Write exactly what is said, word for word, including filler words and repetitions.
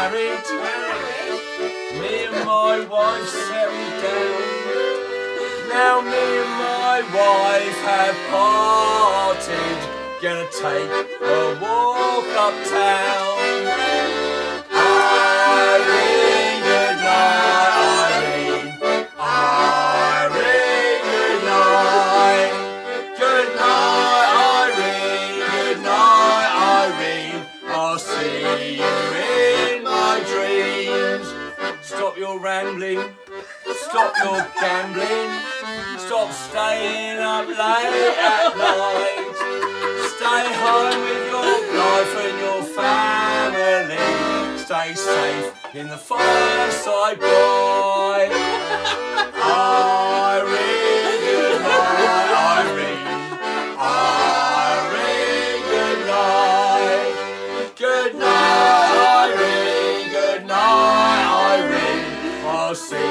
married. Me and my wife settled down. Now me and my wife have parted. Gonna take a walk uptown. Irene, good night, Irene. Irene, good night. Good night, Irene. Good night, Irene. I'll see you in my dreams. Stop your rambling. Stop your gambling. Stop staying up late at night. Stay home with your wife and your family. Stay safe in the fireside boy. Irene, good night, Irene. Irene, good night. Good night, Irene. Good night, Irene. I'll see